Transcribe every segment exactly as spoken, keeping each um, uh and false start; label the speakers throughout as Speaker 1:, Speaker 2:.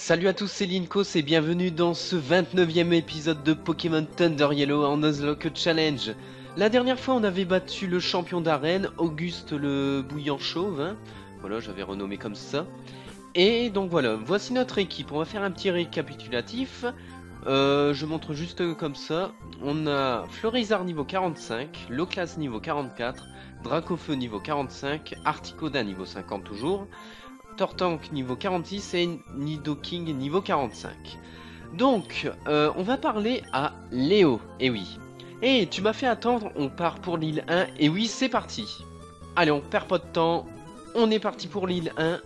Speaker 1: Salut à tous, c'est Linkos et bienvenue dans ce vingt-neuvième épisode de Pokémon Thunder Yellow en Nuzlocke Challenge. La dernière fois on avait battu le champion d'arène, Auguste le bouillant chauve, hein. Voilà, j'avais renommé comme ça. Et donc voilà, voici notre équipe, on va faire un petit récapitulatif. Euh, je montre juste comme ça. On a Fleurizard niveau quarante-cinq, Loclas niveau quarante-quatre, Dracofeu niveau quarante-cinq, Articoda niveau cinquante toujours, Tortank niveau quarante-six et Nidoking niveau quarante-cinq. Donc, euh, on va parler à Léo. Et oui. Et tu m'as fait attendre, on part pour l'île un. Et oui, c'est parti. Allez, on perd pas de temps. On est parti pour l'île un.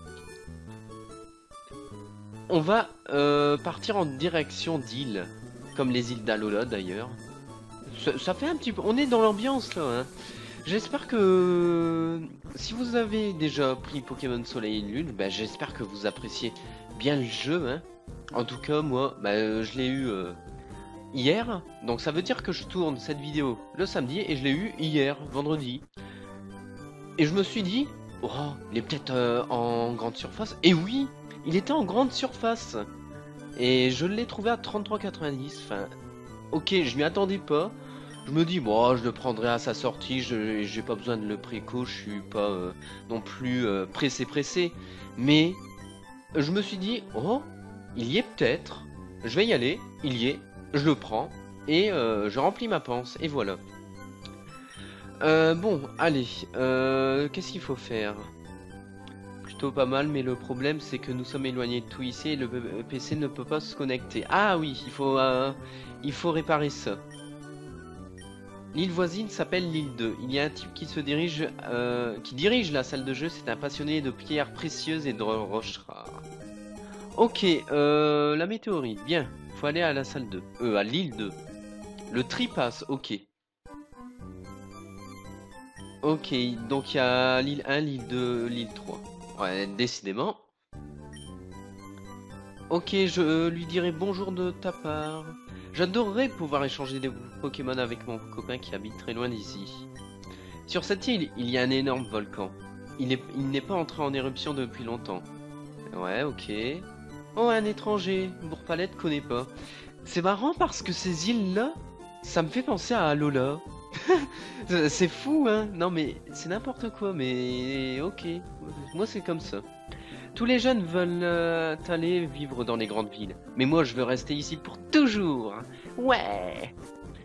Speaker 1: On va euh, partir en direction d'île. Comme les îles d'Alola d'ailleurs. Ça, ça fait un petit peu... On est dans l'ambiance là, hein. J'espère que si vous avez déjà pris Pokémon Soleil et Lune, bah, j'espère que vous appréciez bien le jeu, hein. En tout cas, moi, bah, je l'ai eu euh, hier, donc ça veut dire que je tourne cette vidéo le samedi et je l'ai eu hier, vendredi. Et je me suis dit, oh, il est peut-être euh, en grande surface. Et oui, il était en grande surface. Et je l'ai trouvé à trente-trois quatre-vingt-dix. Enfin, ok, je m'y attendais pas. Je me dis, bon, je le prendrai à sa sortie, je j'ai pas besoin de le préco, je suis pas euh, non plus euh, pressé pressé. Mais je me suis dit, oh, il y est peut-être, je vais y aller, il y est, je le prends, et euh, je remplis ma panse, et voilà. Euh, bon, allez, euh, qu'est-ce qu'il faut faire? Plutôt pas mal, mais le problème c'est que nous sommes éloignés de tout ici, et le P C ne peut pas se connecter. Ah oui, il faut, euh, il faut réparer ça. L'île voisine s'appelle l'île deux. Il y a un type qui se dirige, euh, qui dirige la salle de jeu. C'est un passionné de pierres précieuses et de roches rares. Ok, euh, la météorite. Bien, faut aller à la salle deux. Euh, à l'île deux. Le tripass, ok. Ok, donc il y a l'île un, l'île deux, l'île trois. Ouais, décidément. Ok, je lui dirai bonjour de ta part. J'adorerais pouvoir échanger des Pokémon avec mon copain qui habite très loin d'ici. Sur cette île, il y a un énorme volcan. Il n'est il n'est pas entré en éruption depuis longtemps. Ouais, ok. Oh, un étranger. Bourpalette connaît pas. C'est marrant parce que ces îles-là, ça me fait penser à Alola. C'est fou, hein. Non, mais c'est n'importe quoi, mais ok. Moi, c'est comme ça. Tous les jeunes veulent euh, aller vivre dans les grandes villes. Mais moi, je veux rester ici pour toujours. Ouais.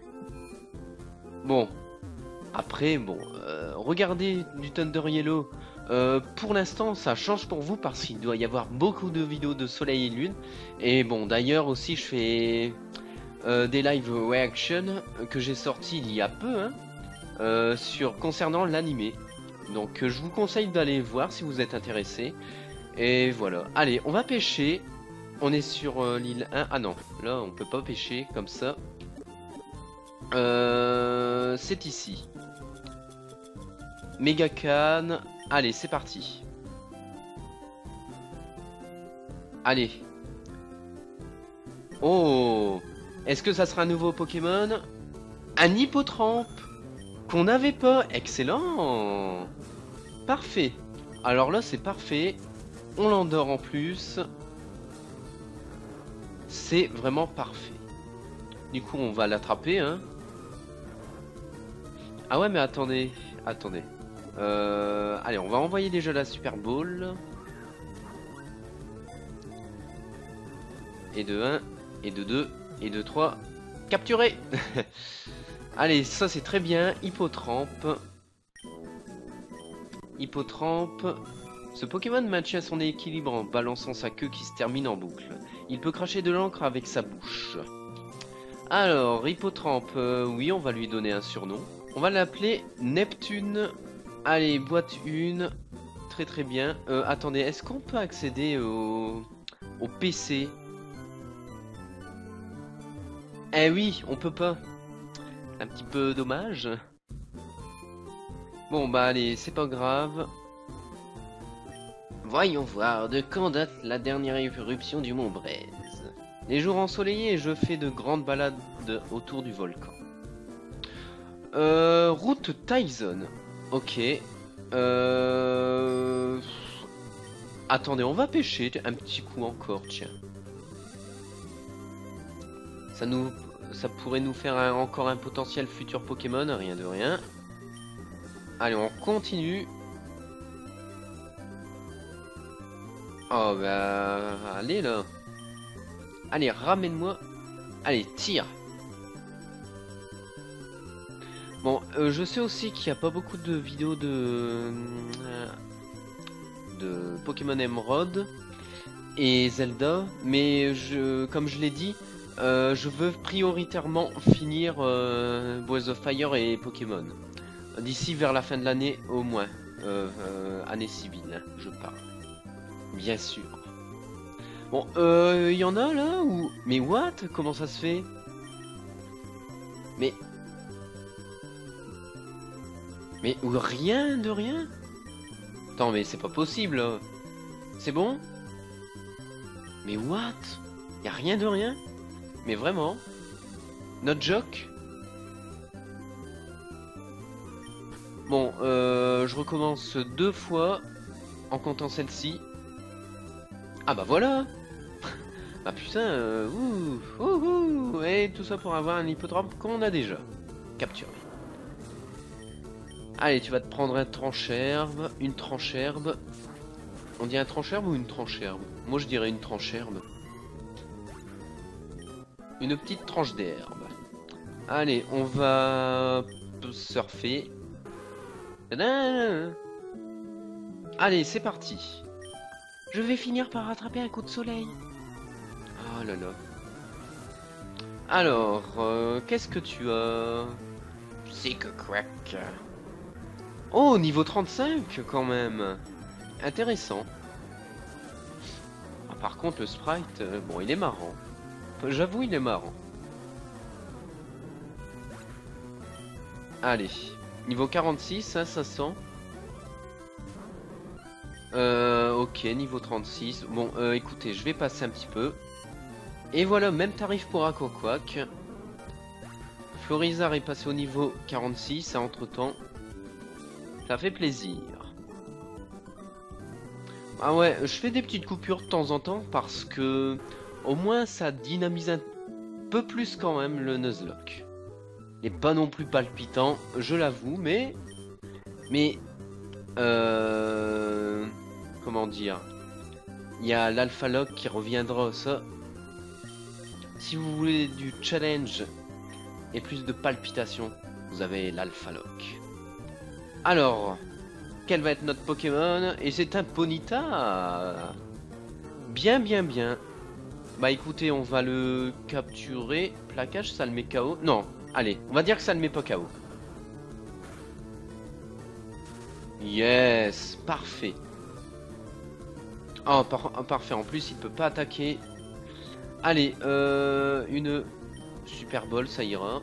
Speaker 1: Bon. Après, bon. Euh, regardez du Thunder Yellow. Euh, pour l'instant, ça change pour vous parce qu'il doit y avoir beaucoup de vidéos de Soleil et Lune. Et bon, d'ailleurs aussi, je fais euh, des live reaction que j'ai sorti il y a peu, hein, euh, sur concernant l'animé. Donc, euh, je vous conseille d'aller voir si vous êtes intéressé. Et voilà, allez, on va pêcher. On est sur euh, l'île un. Ah non, là on peut pas pêcher comme ça. Euh, c'est ici. Mégacan. Allez, c'est parti. Allez. Oh, est-ce que ça sera un nouveau Pokémon? Un Hippotrampe qu'on n'avait pas. Excellent. Parfait. Alors là, c'est parfait. On l'endort en plus. C'est vraiment parfait. Du coup, on va l'attraper, hein. Ah ouais, mais attendez. Attendez. Euh, allez, on va envoyer déjà la Super Ball. Et de un, et de deux, et de trois. Capturé. Allez, ça c'est très bien. Hippotrampe. Hippotrampe. Ce Pokémon maintient son équilibre en balançant sa queue qui se termine en boucle. Il peut cracher de l'encre avec sa bouche. Alors, Hippotrampe, euh, oui, on va lui donner un surnom. On va l'appeler Neptune. Allez, boîte un. Très très bien. Euh, attendez, est-ce qu'on peut accéder au... au P C? Eh oui, on peut pas. Un petit peu dommage. Bon, bah allez, c'est pas grave. Voyons voir, de quand date la dernière éruption du mont Braise? Les jours ensoleillés, je fais de grandes balades autour du volcan. Euh, route Tyson. Ok. Euh... Attendez, on va pêcher un petit coup encore, tiens. Ça nous, ça pourrait nous faire un, encore un potentiel futur Pokémon, rien de rien. Allez, on continue. Oh bah, allez là. Allez, ramène-moi. Allez, tire. Bon, euh, je sais aussi qu'il n'y a pas beaucoup de vidéos de, euh, de Pokémon Emerald et Zelda, mais je, comme je l'ai dit, euh, je veux prioritairement finir euh, Breath of Fire et Pokémon. D'ici vers la fin de l'année au moins. Euh, euh, année civile, je parle. Bien sûr. Bon, il euh, y en a là ou... Mais what? Comment ça se fait? Mais... Mais ou rien de rien? Attends, mais c'est pas possible. C'est bon? Mais what? Y a rien de rien? Mais vraiment? Not joke? Bon, euh, je recommence deux fois en comptant celle-ci. Ah bah voilà. Ah putain, euh, ouh, ouh, ouh, et tout ça pour avoir un hippodrome qu'on a déjà capturé. Allez, tu vas te prendre un tranche-herbe, une tranche-herbe. On dit un tranche-herbe ou une tranche-herbe? Moi je dirais une tranche-herbe. Une petite tranche d'herbe. Allez, on va surfer. Allez, c'est parti. Je vais finir par rattraper un coup de soleil. Oh là là. Alors, euh, qu'est-ce que tu as? C'est que crack. Oh, niveau trente-cinq quand même. Intéressant. Ah, par contre, le sprite, euh, bon, il est marrant. J'avoue, il est marrant. Allez. Niveau quarante-six, hein, ça sent. Euh, ok, niveau trente-six. Bon, euh, écoutez, je vais passer un petit peu. Et voilà, même tarif pour Aquaquack. Florizard est passé au niveau quarante-six, hein, entre temps. Ça fait plaisir. Ah ouais, je fais des petites coupures de temps en temps parce que au moins ça dynamise un peu plus quand même le Nuzlocke. Il n'est pas non plus palpitant, je l'avoue, mais... Mais... Euh... Comment dire? Il y a l'Alpha Lock qui reviendra, ça. Si vous voulez du challenge et plus de palpitation, vous avez l'Alpha Lock. Alors, quel va être notre Pokémon? Et c'est un Ponyta. Bien, bien, bien. Bah écoutez, on va le capturer. Plaquage, ça le met K O. Non, allez, on va dire que ça le met pas K O. Yes, parfait. Oh, par parfait. En plus, il peut pas attaquer. Allez, euh, une Super Ball, ça ira.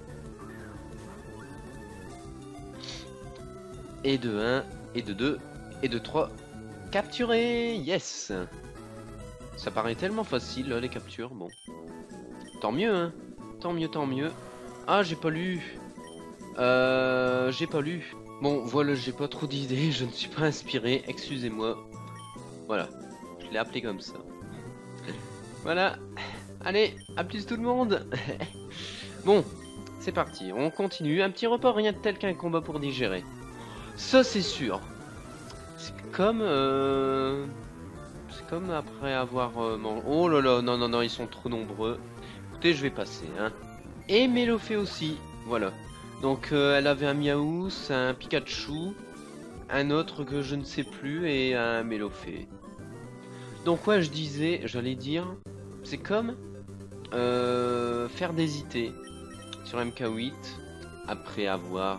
Speaker 1: Et de un, et de deux, et de trois. Capturé. Yes. Ça paraît tellement facile, là, les captures. Bon. Tant mieux, hein. Tant mieux, tant mieux. Ah, j'ai pas lu. Euh, j'ai pas lu. Bon, voilà, j'ai pas trop d'idées. Je ne suis pas inspiré. Excusez-moi. Voilà. Je l'ai appelé comme ça. Voilà. Allez, à plus tout le monde. Bon, c'est parti. On continue. Un petit repas, rien de tel qu'un combat pour digérer. Ça, c'est sûr. C'est comme... Euh... C'est comme après avoir euh, mangé... Oh là là, non, non, non, ils sont trop nombreux. Écoutez, je vais passer, hein. Et Mélofée aussi, voilà. Donc, euh, elle avait un Miaous, un Pikachu, un autre que je ne sais plus, et un Mélofée. Donc, ouais, je disais, j'allais dire... C'est comme... Euh, faire des I T sur M K huit, après avoir...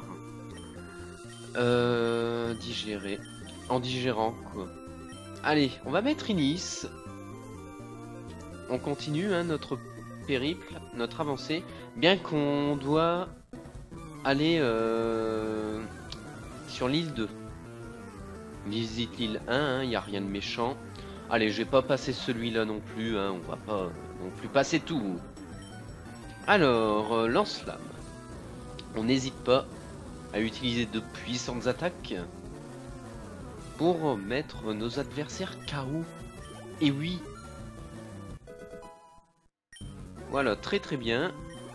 Speaker 1: Euh, digéré. En digérant, quoi. Allez, on va mettre Inis. On continue hein, notre périple, notre avancée. Bien qu'on doit aller euh, sur l'île deux. Visite l'île un, il hein, n'y a rien de méchant. Allez, je vais pas passer celui-là non plus. Hein, on va pas non plus passer tout. Alors, euh, lance-flamme. On n'hésite pas à utiliser de puissantes attaques. pour mettre nos adversaires K O. Et oui. Voilà, très très bien.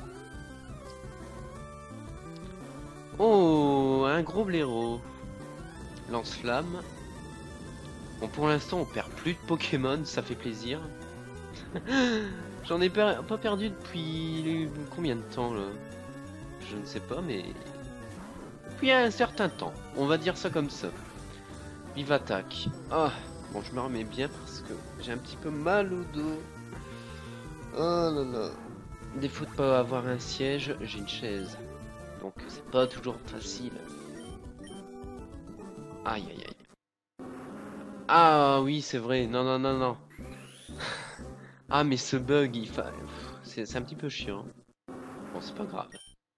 Speaker 1: Oh, un gros blaireau. Lance-flamme. Bon, pour l'instant, on perd plus de Pokémon, ça fait plaisir. J'en ai per pas perdu depuis combien de temps là? Je ne sais pas, mais depuis un certain temps. On va dire ça comme ça. Vive attaque. Ah, bon, je me remets bien parce que j'ai un petit peu mal au dos. Oh là là. Défaut de pas avoir un siège, j'ai une chaise. Donc c'est pas toujours facile. Aïe aïe aïe. Ah oui, c'est vrai. Non non non non. Ah mais ce bug, il fa... c'est un petit peu chiant. Bon, c'est pas grave.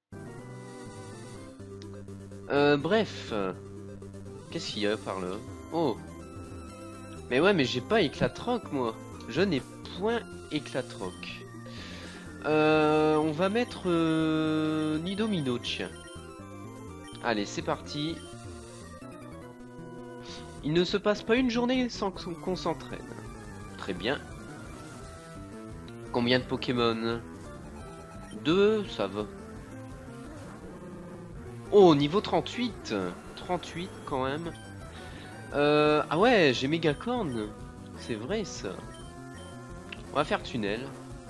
Speaker 1: Euh, bref. Qu'est-ce qu'il y a par là? Oh. Mais ouais, mais j'ai pas éclatroc moi. Je n'ai point éclatroc. Euh, on va mettre euh, Nidomino, tiens. Allez, c'est parti. Il ne se passe pas une journée sans qu'on s'entraîne. Très bien. Combien de Pokémon? Deux, ça va. Oh, niveau trente-huit. trente-huit quand même. Euh, ah ouais, j'ai Mégacorn. C'est vrai ça. On va faire tunnel.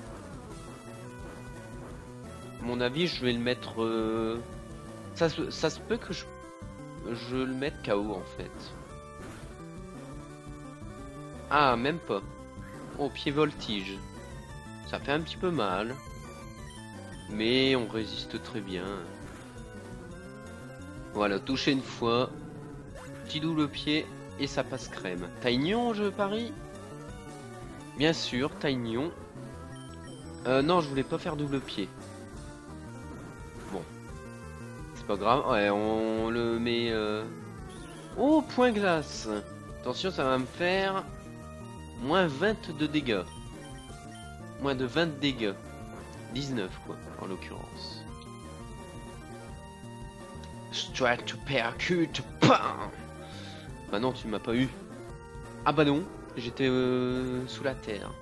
Speaker 1: À mon avis, je vais le mettre... Euh... Ça, ça se peut que je, je le mette K O en fait. Ah, même pas. Oh, pied voltige. Ça fait un petit peu mal. Mais on résiste très bien. Voilà, toucher une fois. Petit double pied et ça passe crème. Taignon, je parie? Bien sûr, Taignon. Euh, non, je voulais pas faire double pied. Bon. C'est pas grave. Ouais, on le met... Euh... Oh, point glace. Attention, ça va me faire... moins vingt de dégâts. Moins de vingt dégâts. dix-neuf, quoi, en l'occurrence. Strike to percute. Pam. Bah non, tu m'as pas eu. Ah bah non, j'étais euh, sous la terre.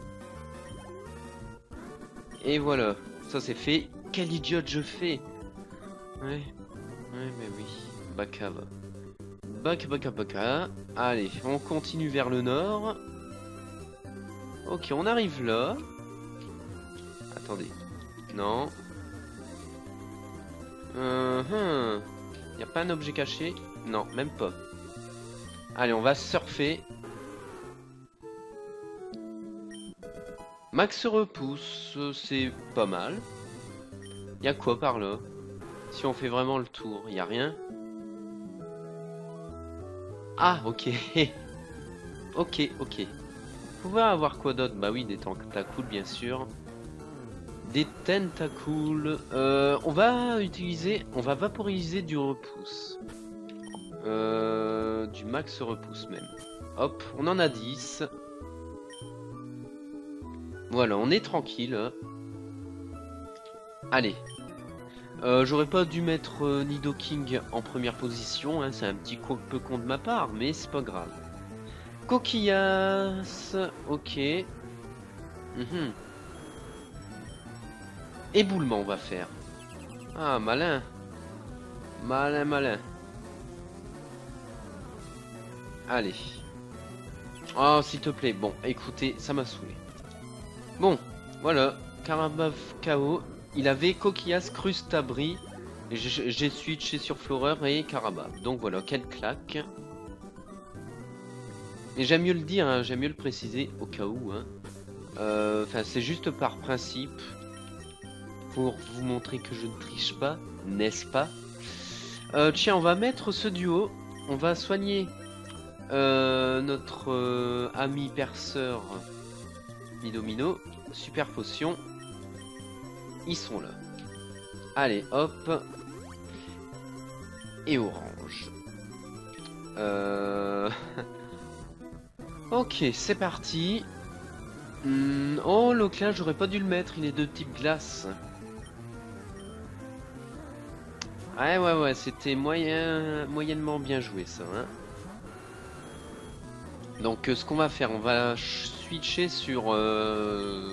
Speaker 1: Et voilà, ça c'est fait. Quel idiote je fais. Ouais, ouais, mais oui. Baka va. Baka, baka, baka. Allez, on continue vers le nord. Ok, on arrive là. Attendez. Non. Uh -huh. Y a pas un objet caché? Non, même pas. Allez, on va surfer. Max repousse, c'est pas mal. Y a quoi par là? Si on fait vraiment le tour, y a rien? Ah, ok. Ok, ok. Vous pouvez avoir quoi d'autre? Bah oui, des tentacles, bien sûr. Des tentacles. Euh, on va utiliser, on va vaporiser du repousse. Euh, du max repousse même. Hop, on en a dix. Voilà, on est tranquille. Allez. Euh, J'aurais pas dû mettre euh, Nidoking en première position, hein, c'est un petit peu con de ma part, mais c'est pas grave. Coquillas, ok. Mmh. Éboulement on va faire. Ah, malin. Malin, malin. Allez. Oh, s'il te plaît. Bon, écoutez, ça m'a saoulé. Bon, voilà. Carabaf K O. Il avait Coquillas, Crustabri. J'ai switché sur Floreur et Carabaf. Donc voilà, quelle claque. Et j'aime mieux le dire, hein, j'aime mieux le préciser au cas où. Hein. Euh, enfin, c'est juste par principe. Pour vous montrer que je ne triche pas, n'est-ce pas? euh, Tiens, on va mettre ce duo. On va soigner euh, notre euh, ami perceur Nidomino. Super potion. Ils sont là. Allez, hop. Et orange. Euh... ok, c'est parti. Hum, oh, l'Oclin, j'aurais pas dû le mettre. Il est de type glace. Ouais, ouais, ouais, c'était moyen, moyennement bien joué ça. Hein. Donc euh, ce qu'on va faire, on va switcher sur euh...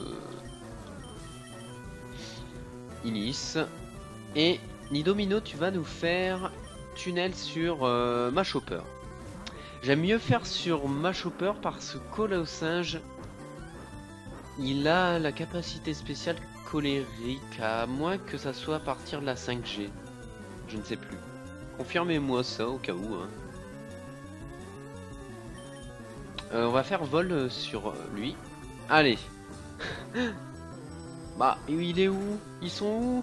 Speaker 1: Inis. Et Nidomino, tu vas nous faire tunnel sur euh, Machopper. J'aime mieux faire sur Machopper parce que Colossinge, il a la capacité spéciale colérique, à moins que ça soit à partir de la cinq G. Je ne sais plus. Confirmez-moi ça au cas où. Hein. Euh, on va faire vol sur lui. Allez. Bah, il est où? Ils sont où?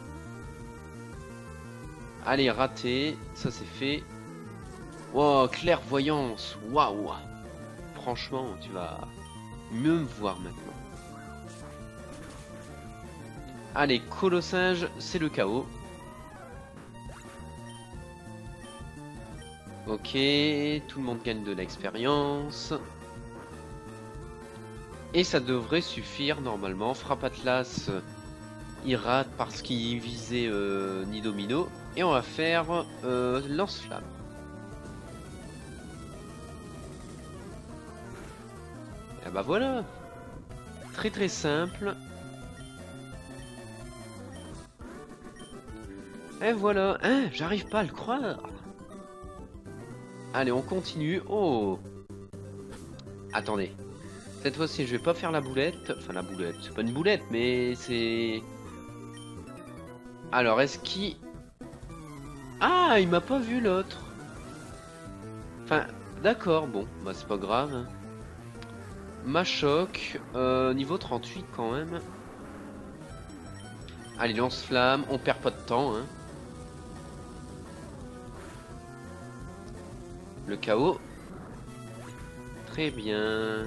Speaker 1: Allez, raté. Ça c'est fait. Wow, clairvoyance. Waouh. Franchement, tu vas mieux me voir maintenant. Allez, Colossinge, c'est le chaos. Ok, tout le monde gagne de l'expérience. Et ça devrait suffire normalement. Frappe Atlas, il rate parce qu'il visait euh, Nidomino. Et on va faire euh, lance-flamme. Et bah voilà. Très très simple. Et voilà. Hein, j'arrive pas à le croire. Allez, on continue. Oh. Attendez. Cette fois-ci, je vais pas faire la boulette. Enfin, la boulette. C'est pas une boulette, mais c'est... Alors, est-ce qu'il... Ah, il m'a pas vu l'autre. Enfin, d'accord. Bon, bah c'est pas grave. Hein. Machoc. Euh, niveau trente-huit quand même. Allez, lance-flamme. On perd pas de temps. Hein. Le chaos. Très bien.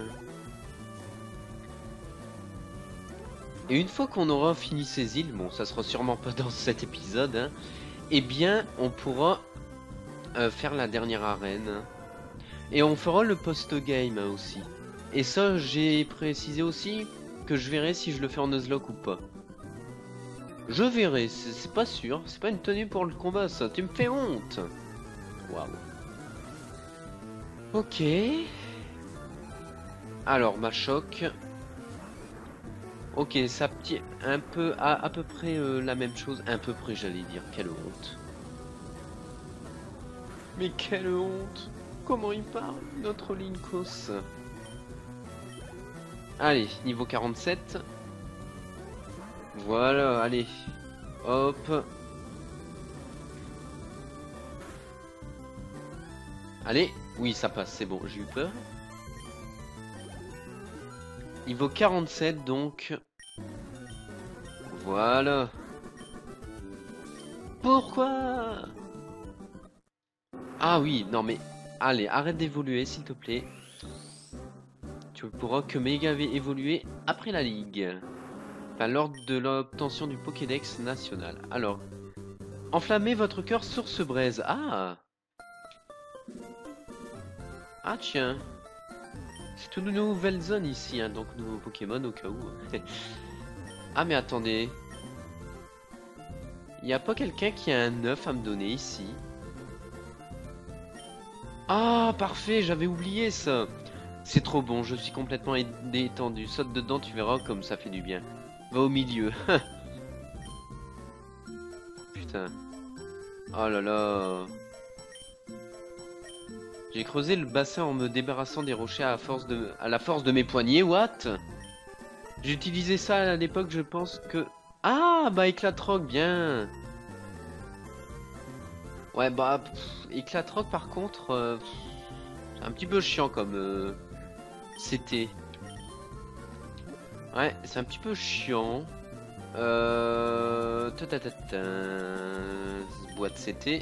Speaker 1: Et une fois qu'on aura fini ces îles, bon ça sera sûrement pas dans cet épisode, hein, eh bien on pourra euh, faire la dernière arène. Et on fera le post-game hein, aussi. Et ça j'ai précisé aussi que je verrai si je le fais en Nuzlocke ou pas. Je verrai, c'est pas sûr, c'est pas une tenue pour le combat ça, tu me fais honte. Waouh. Ok. Alors, Machoc. Ok, ça petit un peu à, à peu près euh, la même chose. Un peu près, j'allais dire. Quelle honte. Mais quelle honte. Comment il parle, notre Linkos. Allez, niveau quarante-sept. Voilà, allez. Hop. Allez. Oui, ça passe, c'est bon, j'ai eu peur. Niveau quarante-sept, donc. Voilà. Pourquoi? Ah oui, non mais... Allez, arrête d'évoluer, s'il te plaît. Tu pourras que méga évoluer après la ligue. Enfin, lors de l'obtention du Pokédex national. Alors. Enflammez votre cœur sur ce braise. Ah. Ah tiens, c'est une nouvelle zone ici, hein, donc nouveau Pokémon au cas où. Ah mais attendez, il n'y a pas quelqu'un qui a un œuf à me donner ici? Ah parfait, j'avais oublié ça. C'est trop bon, je suis complètement détendu. Saute dedans, tu verras comme ça fait du bien. Va au milieu. Putain. Oh là là. J'ai creusé le bassin en me débarrassant des rochers à, force de... à la force de mes poignets, what? J'ai utilisé ça à l'époque, je pense que... Ah, bah éclatroc, bien. Ouais, bah, éclatroc par contre, euh, c'est un petit peu chiant comme euh, c'était. Ouais, c'est un petit peu chiant. Euh... ta ta ta ta. Boîte C T.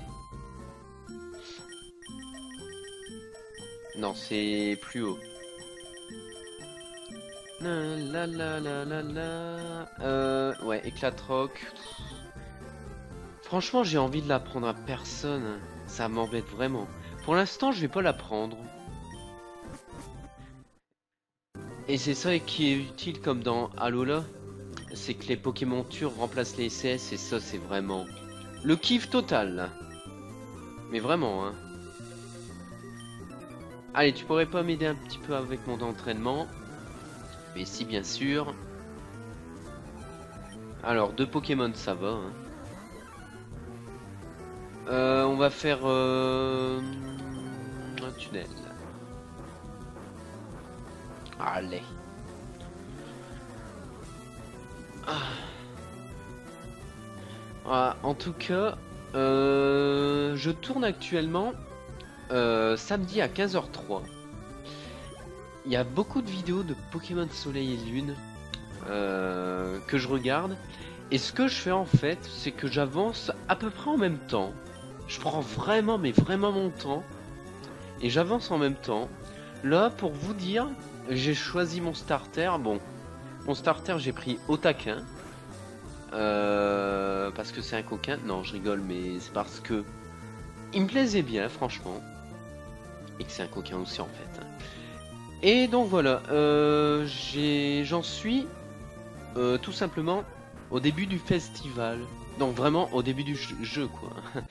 Speaker 1: Non, c'est plus haut. La la la la la la. Euh, ouais, éclatroc. Franchement, j'ai envie de la prendre à personne. Ça m'embête vraiment. Pour l'instant, je vais pas la prendre. Et c'est ça qui est utile comme dans Alola. C'est que les Pokémon Tours remplacent les C S et ça, c'est vraiment le kiff total. Mais vraiment, hein. Allez, tu pourrais pas m'aider un petit peu avec mon entraînement? Mais si, bien sûr. Alors, deux Pokémon, ça va. Hein. Euh, on va faire euh, un tunnel. Allez. Ah. Ah, en tout cas, euh, je tourne actuellement euh, samedi à quinze heures trois. Il y a beaucoup de vidéos de Pokémon Soleil et Lune euh, que je regarde. Et ce que je fais en fait, c'est que j'avance à peu près en même temps. Je prends vraiment, mais vraiment mon temps. Et j'avance en même temps. Là, pour vous dire, j'ai choisi mon starter. Bon, mon starter, j'ai pris Otaquin. Euh, parce que c'est un coquin. Non, je rigole, mais c'est parce que il me plaisait bien, franchement. Et que c'est un coquin aussi, en fait. Et donc voilà, euh, j'en suis euh, tout simplement au début du festival. Donc vraiment au début du jeu, quoi.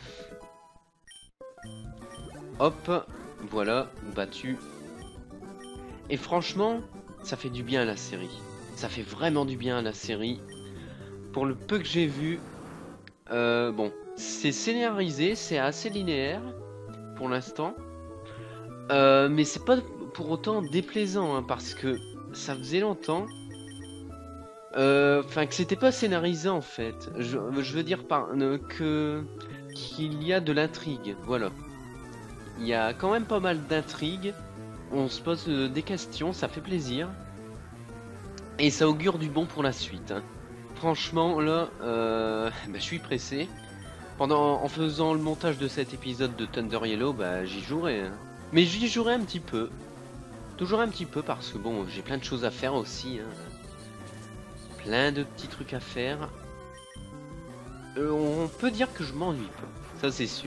Speaker 1: Hop, voilà, battu. Et franchement, ça fait du bien à la série. Ça fait vraiment du bien à la série. Pour le peu que j'ai vu, euh, bon, c'est scénarisé, c'est assez linéaire pour l'instant. Euh, mais c'est pas pour autant déplaisant, hein, parce que ça faisait longtemps. Enfin, euh, que c'était pas scénarisé en fait. Je, je veux dire par euh, que qu'il y a de l'intrigue. Voilà. Il y a quand même pas mal d'intrigue. On se pose euh, des questions, ça fait plaisir. Et ça augure du bon pour la suite. Hein. Franchement, là, euh, bah, je suis pressé. Pendant, en faisant le montage de cet épisode de Thunder Yellow, bah, j'y jouerai. Hein. Mais j'y jouerai un petit peu. Toujours un petit peu parce que bon, j'ai plein de choses à faire aussi. Hein. Plein de petits trucs à faire. Euh, on peut dire que je m'ennuie pas. Ça c'est sûr.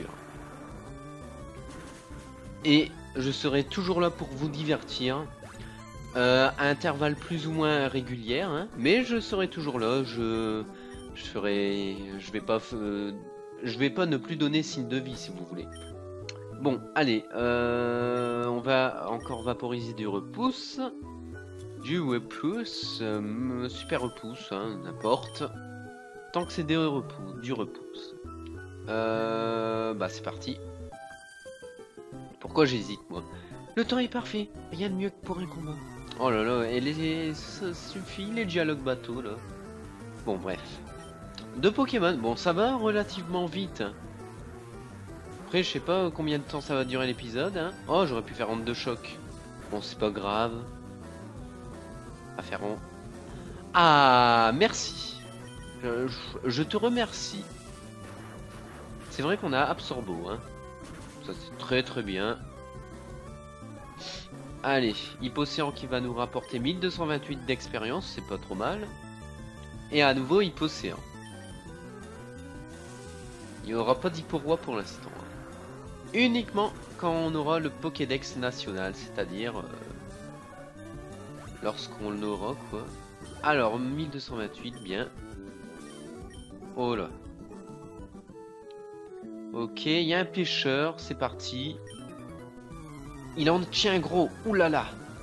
Speaker 1: Et je serai toujours là pour vous divertir. Euh, à intervalles plus ou moins réguliers. Hein, mais je serai toujours là. Je, je ferai... Je vais pas... Euh, je vais pas ne plus donner signe de vie si vous voulez. Bon, allez, euh, on va encore vaporiser du repousse. Du repousse, euh, super repousse, hein, n'importe. Tant que c'est des repousse, du repousse. Euh, bah c'est parti. Pourquoi j'hésite moi? Le temps est parfait, rien de mieux que pour un combat. Oh là là, et les... ça suffit les dialogues bateaux là. Bon bref. Deux Pokémon, bon ça va relativement vite. Après, je sais pas combien de temps ça va durer l'épisode. Hein. Oh, j'aurais pu faire honte de choc. Bon, c'est pas grave. À faire honte. Ah, merci. Je, je, je te remercie. C'est vrai qu'on a Absorbo. Hein. Ça, c'est très très bien. Allez, Hypocéan qui va nous rapporter mille deux cent vingt-huit d'expérience. C'est pas trop mal. Et à nouveau, Hypocéan. Il n'y aura pas d'Hyporoi pour l'instant. Uniquement quand on aura le Pokédex national, c'est-à-dire euh, lorsqu'on l'aura quoi. Alors mille deux cent vingt-huit, bien. Oh là. Ok, il y a un pêcheur, c'est parti. Il en tient gros, oulala.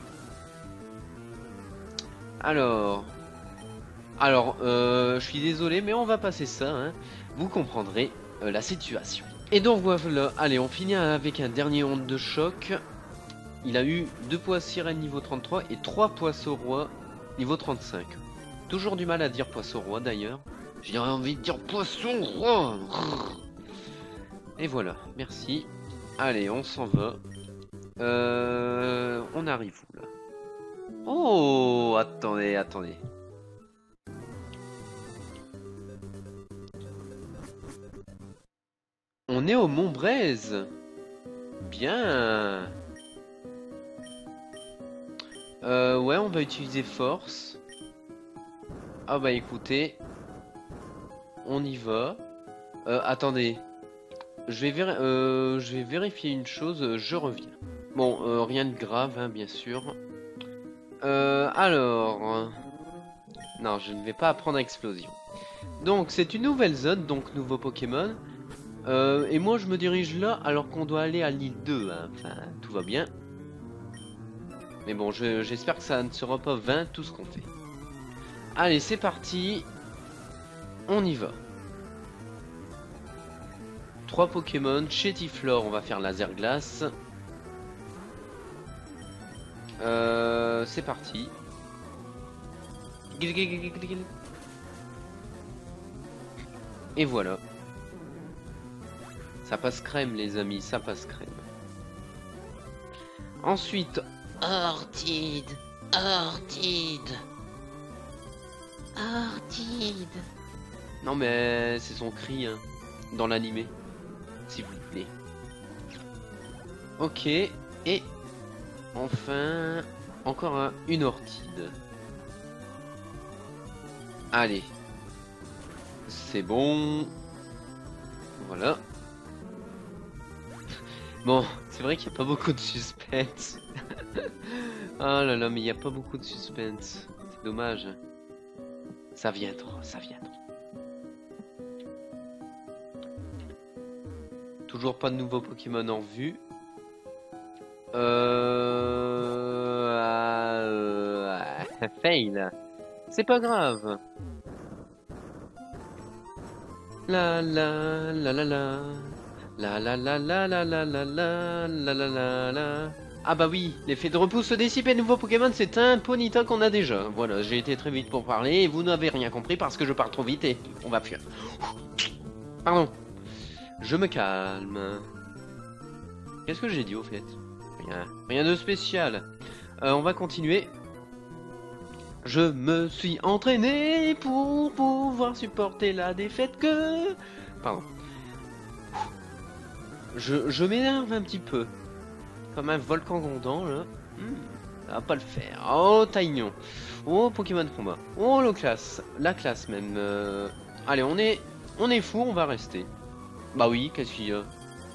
Speaker 1: Alors, alors, euh, je suis désolé, mais on va passer ça. Hein. Vous comprendrez euh, la situation. Et donc voilà, allez, on finit avec un dernier onde de choc. Il a eu deux poissons niveau trente-trois et trois poissons rois niveau trente-cinq. Toujours du mal à dire poisson roi d'ailleurs. J'ai envie de dire poisson roi. Et voilà, merci. Allez, on s'en va. Euh, on arrive où là? Oh, attendez, attendez. On est au Mont Braise. Bien. Euh, ouais, on va utiliser force. Ah bah écoutez, on y va. Euh, attendez, je vais, vér euh, je vais vérifier une chose. Je reviens. Bon, euh, rien de grave, hein, bien sûr. Euh, alors, non, je ne vais pas apprendre à explosion. Donc c'est une nouvelle zone, donc nouveau Pokémon. Euh, et moi je me dirige là alors qu'on doit aller à l'île deux, hein. Enfin tout va bien. Mais bon, j'espère que ça ne sera pas vingt tout ce qu'on fait. Allez, c'est parti. On y va. Trois Pokémon. Chez Tiflor, on va faire laser glace. Euh, c'est parti. Et voilà. Ça passe crème, les amis, ça passe crème. Ensuite, Ortide, Ortide, Ortide. Non mais c'est son cri hein, dans l'animé, s'il vous plaît. Ok, et enfin, encore un, une Ortide. Allez, c'est bon. Voilà. Bon, c'est vrai qu'il n'y a pas beaucoup de suspense. Oh là là, mais il n'y a pas beaucoup de suspense. C'est dommage. Ça viendra, ça viendra. Toujours pas de nouveaux Pokémon en vue. Euh... euh... Fail. C'est pas grave. La la la la la. La la la la la la la la la la la la. Ah bah oui, l'effet de repousse se dissipe et nouveau Pokémon, c'est un Ponyta qu'on a déjà. Voilà, j'ai été très vite pour parler et vous n'avez rien compris parce que je parle trop vite et on va fuir. Pardon. Je me calme. Qu'est-ce que j'ai dit au fait? Rien. Rien de spécial. Euh, on va continuer. Je me suis entraîné pour pouvoir supporter la défaite que... Pardon. Je, je m'énerve un petit peu. Comme un volcan grondant, là. Hmm, ça va pas le faire. Oh, Taignon. Oh, Pokémon combat. Oh, la classe. La classe, même. Euh... Allez, on est... On est fou, on va rester. Bah oui, qu'est-ce qu'il y a?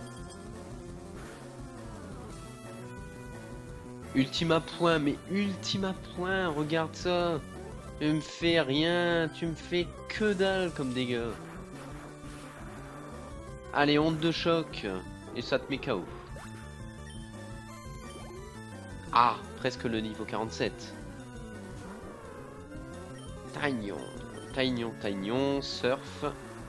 Speaker 1: Ultima point, mais Ultima point, regarde ça. Tu me fais rien, tu me fais que dalle comme dégâts. Allez, onde de choc. Et ça te met K O. Ah, presque le niveau quarante-sept. Taignon, Taignon, Taignon, surf.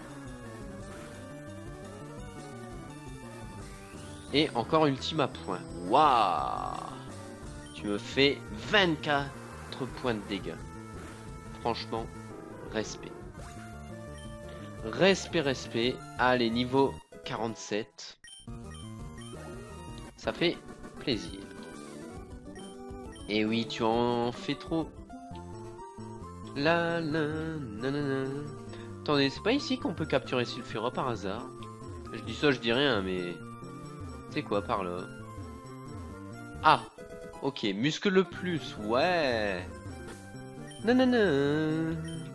Speaker 1: Et encore Ultima point. Waouh! Tu me fais vingt-quatre points de dégâts. Franchement, respect. Respect, respect. Allez, niveau quarante-sept. Ça fait plaisir. Et oui, tu en fais trop. La la la la la. Attendez, c'est pas ici qu'on peut capturer Sulfura par hasard? Je dis ça, je dis rien, mais... C'est quoi par là? Ah! Ok, muscle le plus, ouais. Nanana.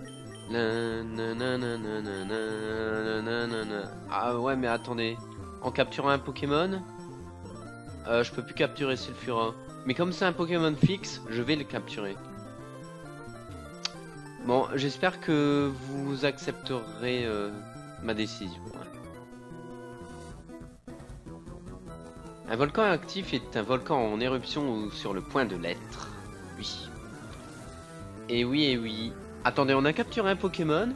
Speaker 1: Nanana. Ah ouais, mais attendez. En capturant un Pokémon, euh, je peux plus capturer Sulfura. Mais comme c'est un Pokémon fixe, je vais le capturer. Bon, j'espère que vous accepterez euh, ma décision. Un volcan actif est un volcan en éruption ou sur le point de l'être. Oui. Et oui, et oui. Attendez, on a capturé un Pokémon?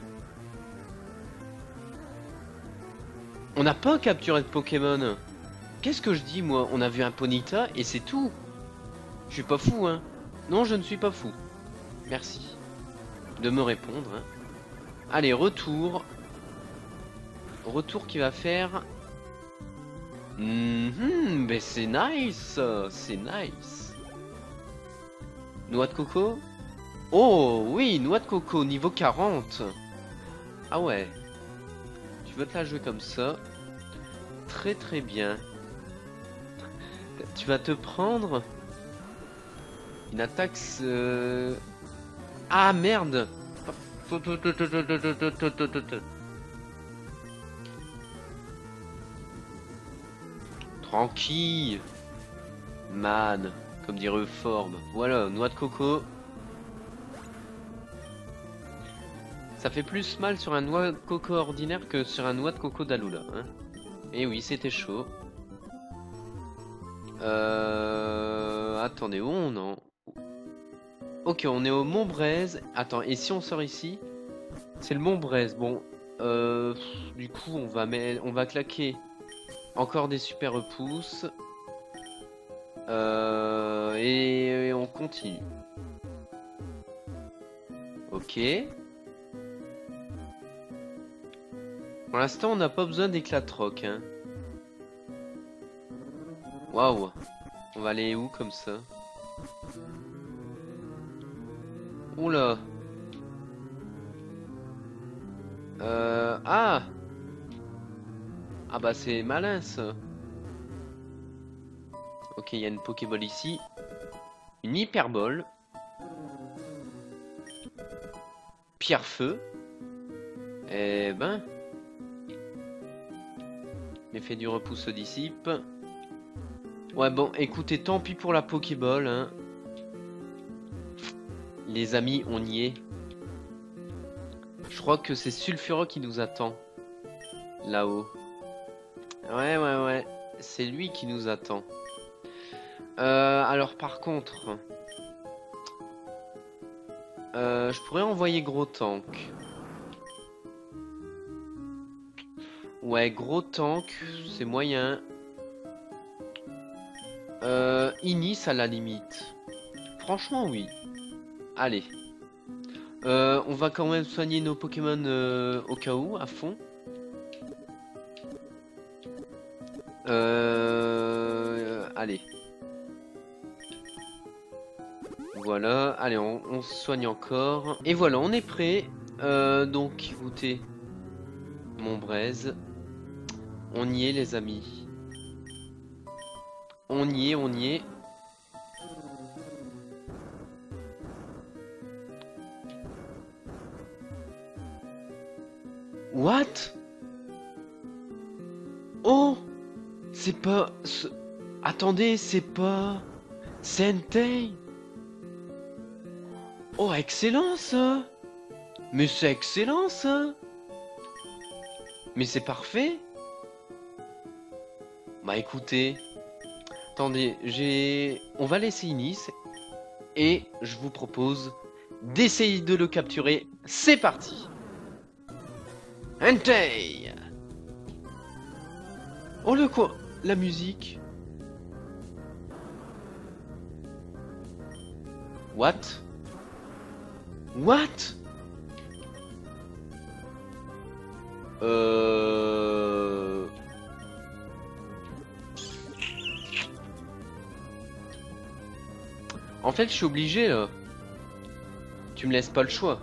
Speaker 1: On n'a pas capturé de Pokémon. Qu'est-ce que je dis, moi? On a vu un Ponyta et c'est tout. Je suis pas fou, hein. Non, je ne suis pas fou. Merci de me répondre. Hein. Allez, retour. Retour qui va faire... Mmh, mais c'est nice, c'est nice. Noix de coco. Oh oui, noix de coco, niveau quarante. Ah ouais. Tu veux te la jouer comme ça. Très très bien. Tu vas te prendre une attaque... Euh... Ah merde. Tranquille. Man, comme dirait Euphorbe. Voilà, noix de coco. Ça fait plus mal sur un noix de coco ordinaire que sur un noix de coco d'Aloula. Hein. Et oui, c'était chaud. Euh... attendez, où on en... Ok, on est au Mont Braise. Attends, et si on sort ici? C'est le Mont Braise. Bon, euh, pff, du coup, on va mettre, on va claquer encore des super repousses. Euh, et, et on continue. Ok. Pour l'instant, on n'a pas besoin d'éclat de roc. Hein. Waouh. On va aller où comme ça? Oula. Euh, ah. Ah bah c'est malin ça. Ok, il y a une Pokéball ici. Une Hyperbole. Pierre-feu. Eh ben. L'effet du repousse se dissipe. Ouais bon, écoutez, tant pis pour la Pokéball. Hein. Les amis, on y est. Je crois que c'est Sulfuro qui nous attend. Là-haut. Ouais, ouais, ouais. C'est lui qui nous attend. Euh, alors par contre... Euh, je pourrais envoyer Gros Tank. Ouais, Gros Tank, c'est moyen. Euh, Inis à la limite. Franchement, oui. Allez. Euh, on va quand même soigner nos Pokémon euh, au cas où, à fond. Euh, allez. Voilà. Allez, on, on se soigne encore. Et voilà, on est prêt. Euh, donc, écoutez. Mon braise. On y est, les amis. On y est, on y est. What? Oh! C'est pas... ce- Attendez, c'est pas... Sentei? Oh, excellent ça! Mais c'est excellent ça! Mais c'est parfait! Bah écoutez... Attendez, j'ai... On va laisser Inis. Et je vous propose d'essayer de le capturer. C'est parti! Entei! Oh le quoi? La musique. What? What? Euh... En fait, je suis obligé là. Tu me laisses pas le choix.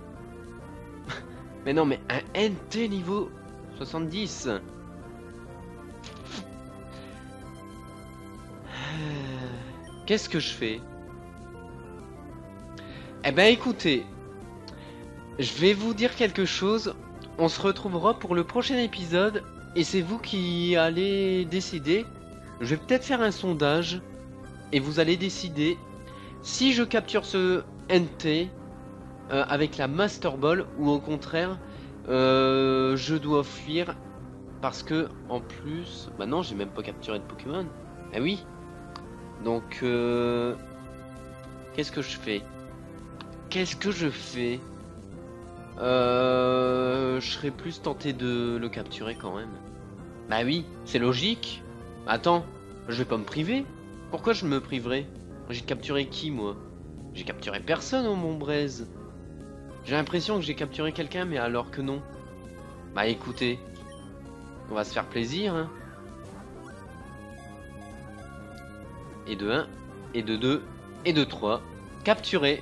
Speaker 1: Mais non, mais un N T niveau soixante-dix. Qu'est-ce que je fais? Eh ben écoutez, je vais vous dire quelque chose. On se retrouvera pour le prochain épisode et c'est vous qui allez décider. Je vais peut-être faire un sondage et vous allez décider si je capture ce N T euh, avec la Master Ball ou au contraire euh, je dois fuir parce que en plus, bah non, j'ai même pas capturé de Pokémon. Ah oui. Donc euh, qu'est-ce que je fais? Qu'est-ce que je fais? Euh, je serais plus tenté de le capturer quand même. Bah oui, c'est logique. Attends, je vais pas me priver. Pourquoi je me priverais? J'ai capturé qui moi? J'ai capturé personne au Mont Braise. J'ai l'impression que j'ai capturé quelqu'un mais alors que non. Bah écoutez, on va se faire plaisir hein. Et de un, et de deux, et de trois. Capturé.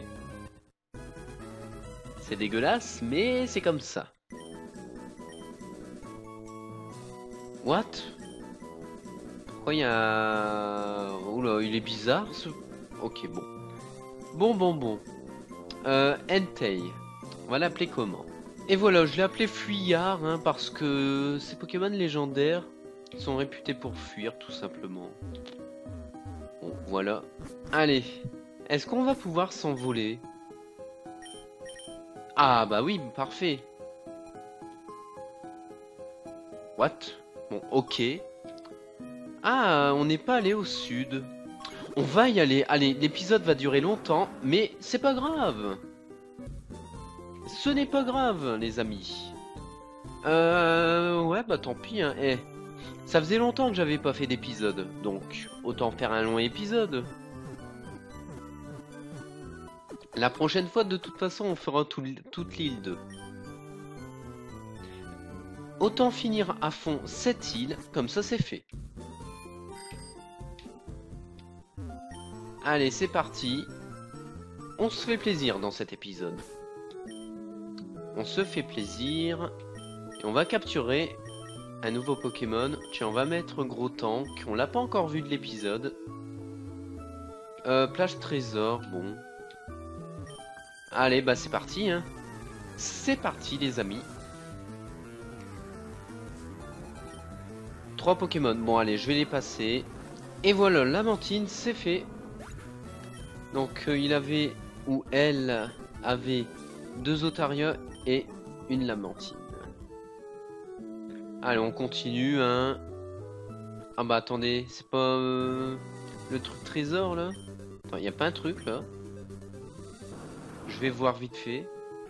Speaker 1: C'est dégueulasse, mais c'est comme ça. What? Pourquoi il y a... Oula, il est bizarre ce... Ok, bon. Bon, bon, bon. Euh, Entei. On va l'appeler comment? Et voilà, je l'ai appelé Fuyard, hein, parce que ces Pokémon légendaires sont réputés pour fuir, tout simplement. Bon, voilà. Allez. Est-ce qu'on va pouvoir s'envoler? Ah bah oui, parfait. What? Bon, ok. Ah, on n'est pas allé au sud. On va y aller. Allez, l'épisode va durer longtemps, mais c'est pas grave. Ce n'est pas grave, les amis. Euh... Ouais, bah tant pis, hein. Eh, ça faisait longtemps que j'avais pas fait d'épisode, donc autant faire un long épisode. La prochaine fois, de toute façon, on fera tout, toute l'île deux. Autant finir à fond cette île, comme ça c'est fait. Allez, c'est parti. On se fait plaisir dans cet épisode. On se fait plaisir. Et on va capturer un nouveau Pokémon. Tiens, on va mettre Gros Tank. On l'a pas encore vu de l'épisode. Euh, plage trésor, bon. Allez, bah c'est parti, hein. C'est parti, les amis. Trois Pokémon. Bon, allez, je vais les passer. Et voilà, Lamentine, c'est fait. Donc, euh, il avait, ou elle avait, deux Otaria et une Lamentine. Allez, on continue, hein. Ah bah attendez, c'est pas euh, le truc trésor, là? Attends, y a pas un truc, là? Je vais voir vite fait.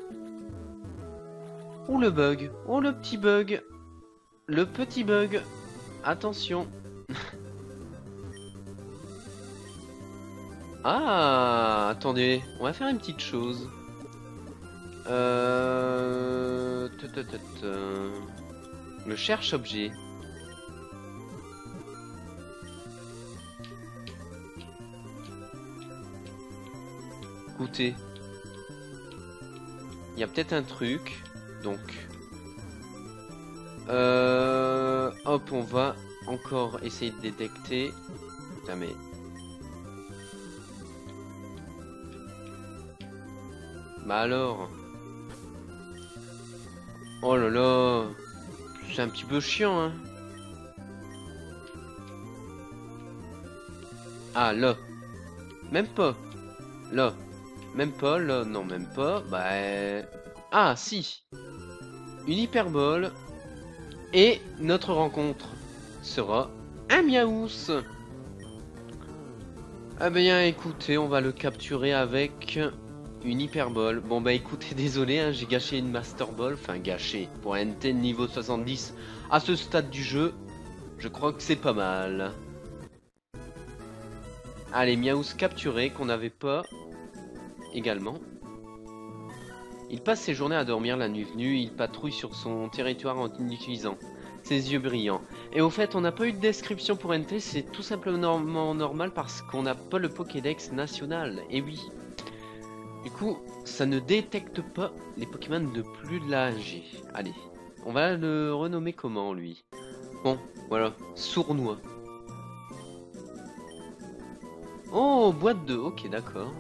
Speaker 1: Oh, le bug. Oh, le petit bug. Le petit bug. Attention. Ah, attendez. On va faire une petite chose. Euh... Le cherche-objet. Écoutez. Il y a peut-être un truc. Donc... Euh... Hop, on va encore essayer de détecter. Putain, mais... Bah alors... Oh là là... C'est un petit peu chiant, hein. Ah, là. Même pas. Là. Même pas, là. Non, même pas. Bah... euh, Ah, si. Une hyperbole. Et notre rencontre sera un Miaous. Ah bien, écoutez, on va le capturer avec... une hyperbole. Bon bah écoutez, désolé, hein, j'ai gâché une Master Ball. Enfin gâché. Pour un N T niveau soixante-dix à ce stade du jeu, je crois que c'est pas mal. Allez, Miaous capturé, qu'on n'avait pas également. Il passe ses journées à dormir la nuit venue. Il patrouille sur son territoire en utilisant ses yeux brillants. Et au fait, on n'a pas eu de description pour N T. C'est tout simplement normal parce qu'on n'a pas le Pokédex national. Et oui. Du coup, ça ne détecte pas les Pokémon de plus de l'âge. Allez, on va le renommer comment, lui? Bon, voilà, sournois. Oh, boîte de... Ok, d'accord.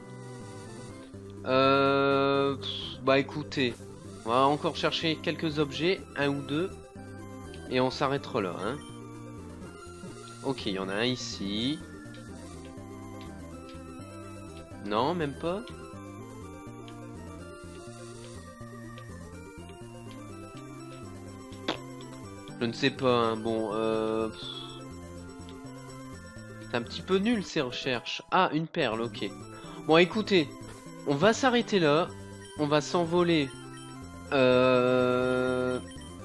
Speaker 1: Euh... Bah écoutez, on va encore chercher quelques objets, un ou deux. Et on s'arrêtera là, hein. Ok, il y en a un ici. Non, même pas. Je ne sais pas, hein. Bon, euh... c'est un petit peu nul ces recherches. Ah, une perle, ok. Bon, écoutez, on va s'arrêter là. On va s'envoler euh...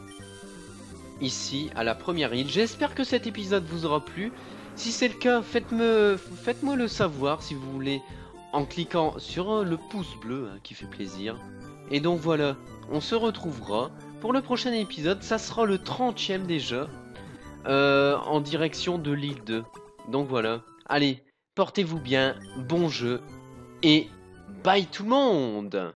Speaker 1: ici, à la première île. J'espère que cet épisode vous aura plu. Si c'est le cas, faites-moi faites-moi le savoir si vous voulez, en cliquant sur le pouce bleu, hein, qui fait plaisir. Et donc voilà, on se retrouvera pour le prochain épisode. Ça sera le trentième déjà, euh, en direction de l'île deux. Donc voilà, allez, portez-vous bien, bon jeu, et bye tout le monde!